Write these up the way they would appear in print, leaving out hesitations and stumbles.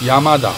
山田。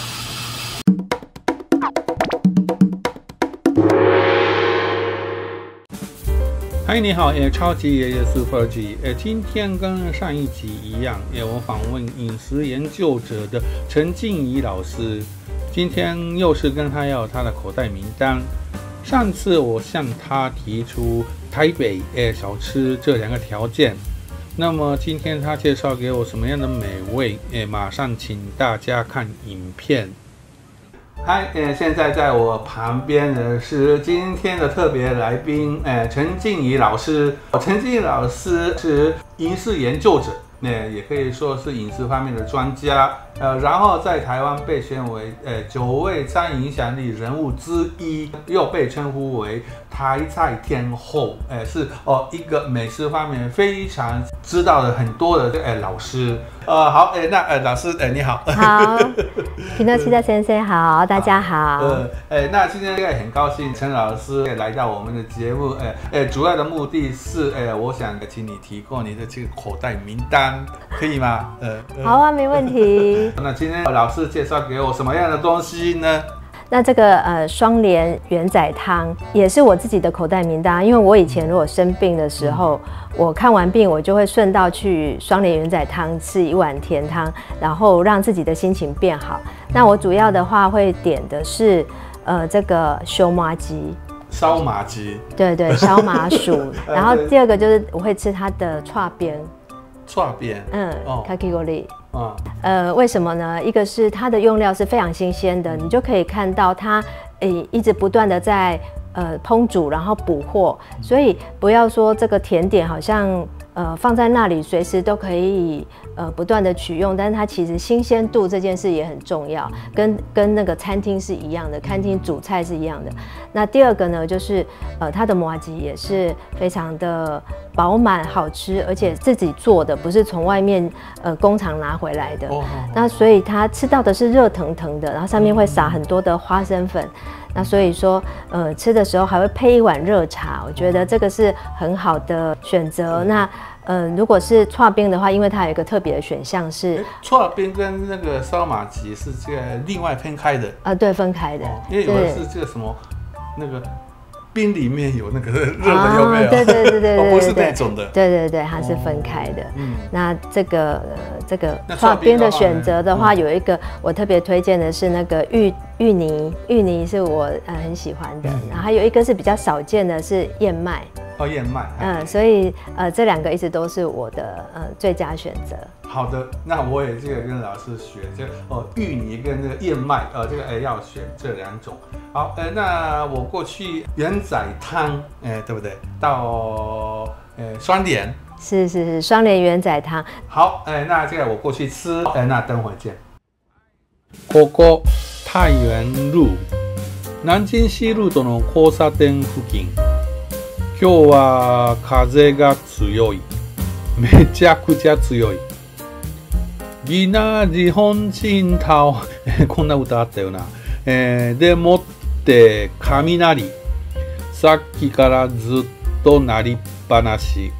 嗨，你好，超级爷爷 Super G， 今天跟上一集一样，我访问饮食研究者的陈静怡老师，今天又是跟他要他的口袋名单。上次我向他提出台北小吃这2个条件，那么今天他介绍给我什么样的美味？马上请大家看影片。嗨，现在在我旁边的是今天的特别来宾，陈静怡老师。陈静怡老师是饮食研究者，也可以说是饮食方面的专家。然后在台湾被选为9位餐影响力人物之一，又被称呼为台菜天后，是一个美食方面非常知道的很多的老师。好，那老师你好。 好，皮诺奇的先生好，大家好。 那今天也很高兴陈老师来到我们的节目，主要的目的是我想请你提供你的这个口袋名单，可以吗？ 好啊，没问题。 那今天老师介绍给我什么样的东西呢？ 那这个双莲圆仔汤也是我自己的口袋名单，因为我以前如果生病的时候，我看完病我就会顺道去双莲圆仔汤吃1碗甜汤，然后让自己的心情变好。那我主要的话会点的是这个烧麻鸡。 烧麻鸡， 对对，烧麻薯。然后第二个就是我会吃它的串边。 串边， 卡基锅里。为什么呢？一个是它的用料是非常新鲜的，你就可以看到它一直不断的在烹煮，然后补货，所以不要说这个甜点好像放在那里随时都可以不断的取用，但是它其实新鲜度这件事也很重要，跟那个餐厅是一样的，餐厅煮菜是一样的。那第二个呢，就是它的麻糬也是非常的饱满好吃，而且自己做的，不是从外面工厂拿回来的。那所以它吃到的是热腾腾的，然后上面会撒很多的花生粉。那所以说，吃的时候还会配1碗热茶，我觉得这个是很好的选择。那如果是串冰的话，因为它有一个特别的选项是串冰跟那个烧麻糬是这个另外分开的。 对，分开的。 因为有的是这个什么那个冰里面有那个热的，有没有？ 对， 不是那种的。 对，它是分开的。那这个串冰的选择的话，有一个我特别推荐的是那个芋泥是我很喜欢的。然后还有一个是比较少见的是燕麦。 燕麦。 所以这2个一直都是我的最佳选择。 好的，那我也这个跟老师学这个芋泥跟那个燕麦，这个要选这2种。好，那我过去圆仔汤，对不对？到双莲。 是双莲圆仔汤。 好，那这个我过去吃，那等会见。ここ太原路南京西路との交差点付近。今日は風が強い。めちゃくちゃ強い。ギナ日本人タこんな歌あったよな。でもって雷。さっきからずっと鳴りっぱなし。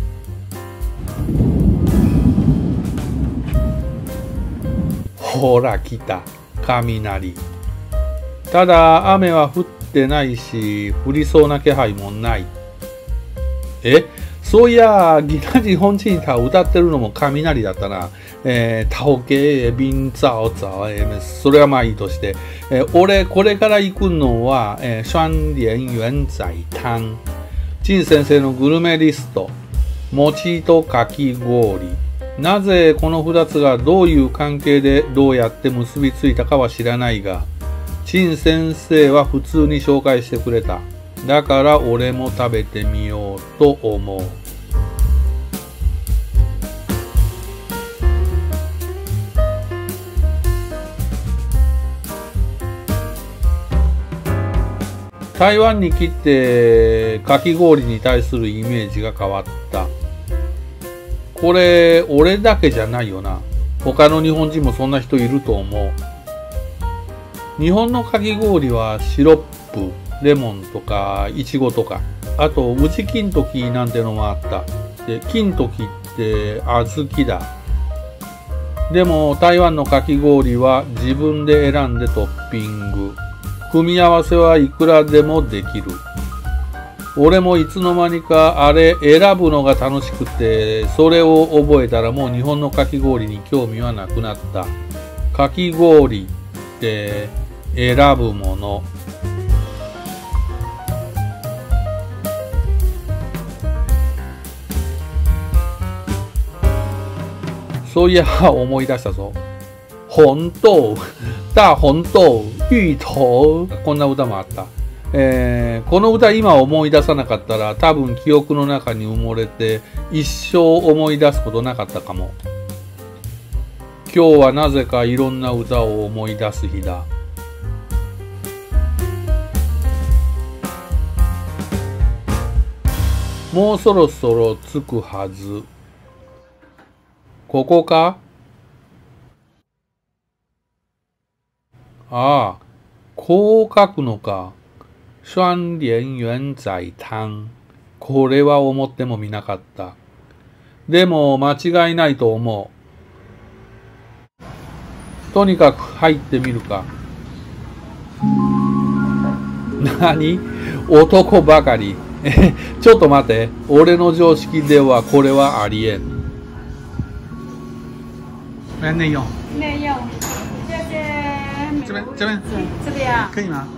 ほら来た雷。ただ雨は降ってないし、降りそうな気配もない。そういやギナ日本人が歌ってるのも雷だったな。タオケビンザオザオ。それはまあいいとして、俺これから行くのは双莲圆仔湯。陳先生のグルメリスト、餅とかき氷。なぜこの2つがどういう関係でどうやって結びついたかは知らないが、陳先生は普通に紹介してくれた。だから俺も食べてみようと思う。台湾に来てかき氷に対するイメージが変わった。これ俺だけじゃないよな。他の日本人もそんな人いると思う。日本のかき氷はシロップ、レモンとかイチゴとか、あと宇治金時なんてのもあった。で金時って小豆だ。 でも台湾のかき氷は自分で選んでトッピング。組み合わせはいくらでもできる。俺もいつの間にかあれ選ぶのが楽しくて、それを覚えたらもう日本のかき氷に興味はなくなった。かき氷って選ぶもの。そういや思い出したぞ。红豆、大红豆、芋頭、こんな歌もあった。この歌今思い出さなかったら多分記憶の中に埋もれて一生思い出すことなかったかも。今日はなぜかいろんな歌を思い出す日だ。もうそろそろ着くはず。ここか？ああ、こう書くのか。双連元仔湯。これは思ってもみなかった。でも間違いないと思う。とにかく入ってみるか。何？男ばかり。ちょっと待って。俺の常識ではこれはありえん。 内用， 内用，谢谢。 这边， 这边啊， 可以吗？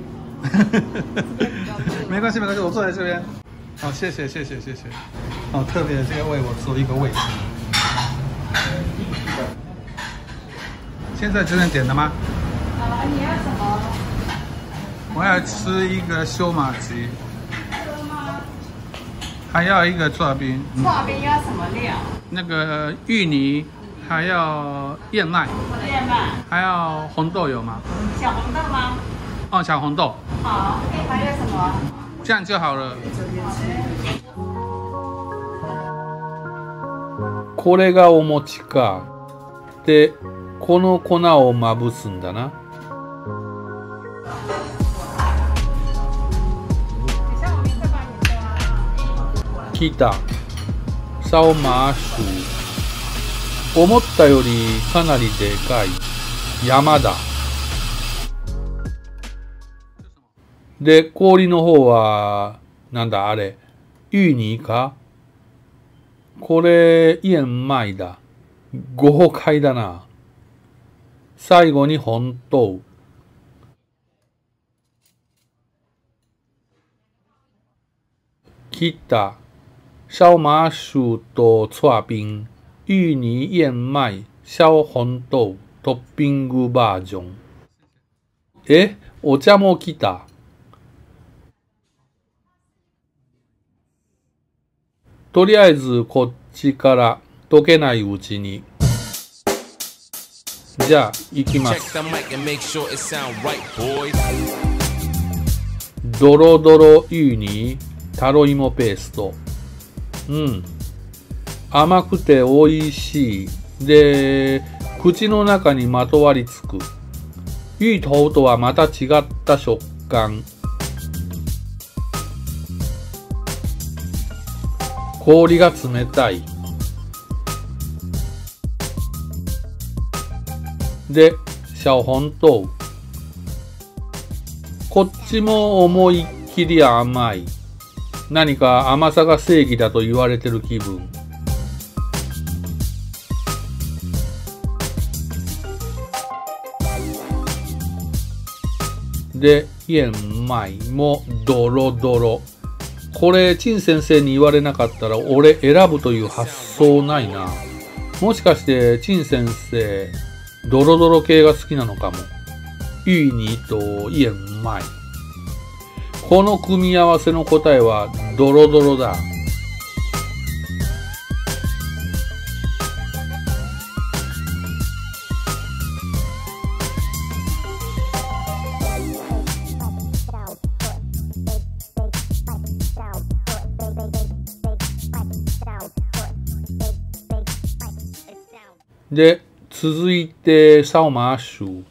没关系，没关系，我坐在这边。好，谢谢。哦，特别这个为我做一个位置。现在这边点的吗？ 你要什么？ 我要吃一个修马鸡，还要一个刨冰。 刨冰要什么料？ 那个芋泥。还要燕麦，还要红豆有吗？ 小红豆吗？ 哦，小红豆。 好，还有什么？ 这样就好了。これがお餅か。で、この粉をまぶすんだな。来た。烧麻薯。思ったよりかなりでかい山だ。で、氷の方は、なんだあれ、芋泥か？これ、燕麦だ。豪快だな。最後に红豆。切った烧麻薯と刨冰。芋泥燕麦小红豆トッピングバージョン。お茶も来た。とりあえずこっちから溶けないうちに。じゃあ行きます。ドロドロ芋にタロイモペースト。甘くて美味しい。で、口の中にまとわりつく。芋頭とはまた違った食感。氷が冷たい。で、小紅豆。こっちも思いっきり甘い。何か甘さが正義だと言われてる気分。で、燕麦もドロドロ。これ、陳先生に言われなかったら俺選ぶという発想ないな。もしかして陳先生、ドロドロ系が好きなのかも。芋泥と燕麦。この組み合わせの答えはドロドロだ。で、続いて烧麻薯。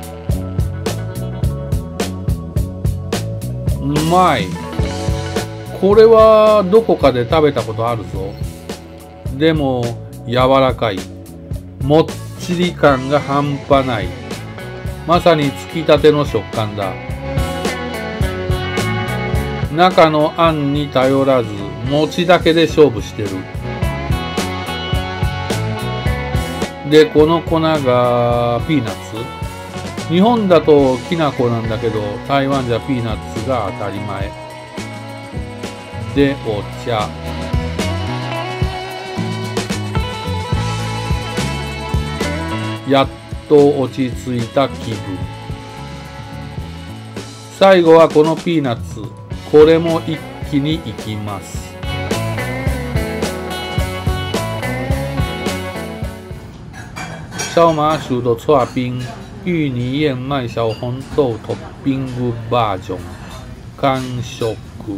うまい。 これはどこかで食べたことあるぞ。でも柔らかい。もっちり感が半端ない。まさにつきたての食感だ。中のあんに頼らず、餅だけで勝負してる。で、この粉がピーナッツ。日本だときな粉なんだけど、台湾じゃピーナッツが当たり前。で、お茶。やっと落ち着いた気分。最後はこのピーナッツ。これも一気にいきます。烧麻薯的刨冰、芋泥燕麦小红豆トッピングバージョン。完食。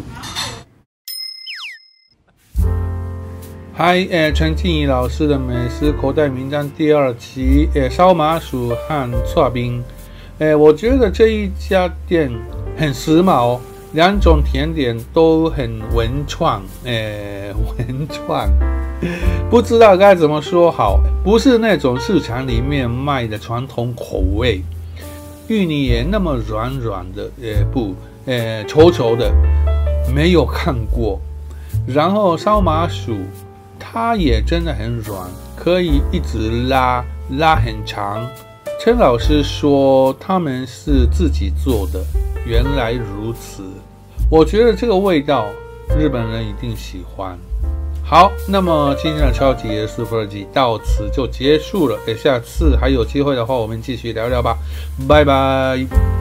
嗨，陈静怡老师的美食口袋名单第2期，烧麻薯和刨冰。我觉得这一家店很时髦，两种甜点都很文创，文创，不知道该怎么说好，不是那种市场里面卖的传统口味，芋泥也那么软软的，不，稠稠的，没有看过。然后烧麻薯，它也真的很软，可以一直拉很长。陈老师说他们是自己做的，原来如此。我觉得这个味道日本人一定喜欢。好，那么今天的超级爷 Super G 到此就结束了。下次还有机会的话，我们继续聊聊吧。拜拜。